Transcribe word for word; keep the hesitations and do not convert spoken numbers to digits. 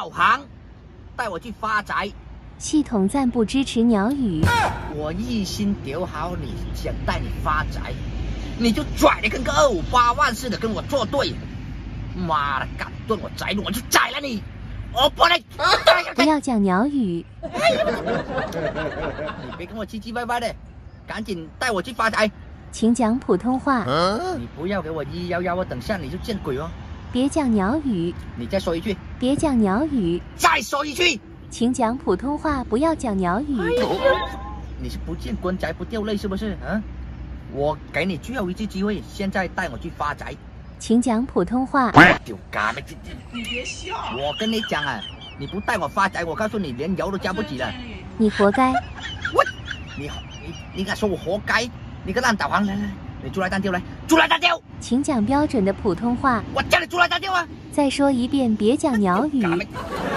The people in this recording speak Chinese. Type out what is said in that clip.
航，带我去发财。 系统暂不支持鸟语。 我一心屌好你，想带你发财，你就拽的跟个二五八万似的跟我作对。妈的，敢动我宅路，我就宰了你！我不能。 不要讲鸟语。 你别跟我唧唧歪歪的，赶紧带我去发财。 请讲普通话。 你不要给我一幺幺，我等下你就见鬼哦！ 别讲鸟语。 你再说一句。 别讲鸟语。 再说一句。 请讲普通话，不要讲鸟语。 你是不见棺材不掉泪是不是？啊！我给你最后一次机会，现在带我去发财。 请讲普通话。 丢嘎巴！你别笑！我跟你讲啊，你不带我发财，我告诉你，连油都交不起了。 你活该！ 我，你你你敢说我活该？你个烂导航！来来，你出来单挑来，出来单挑！ 请讲标准的普通话。 我叫你出来单挑啊！ 再说一遍，别讲鸟语。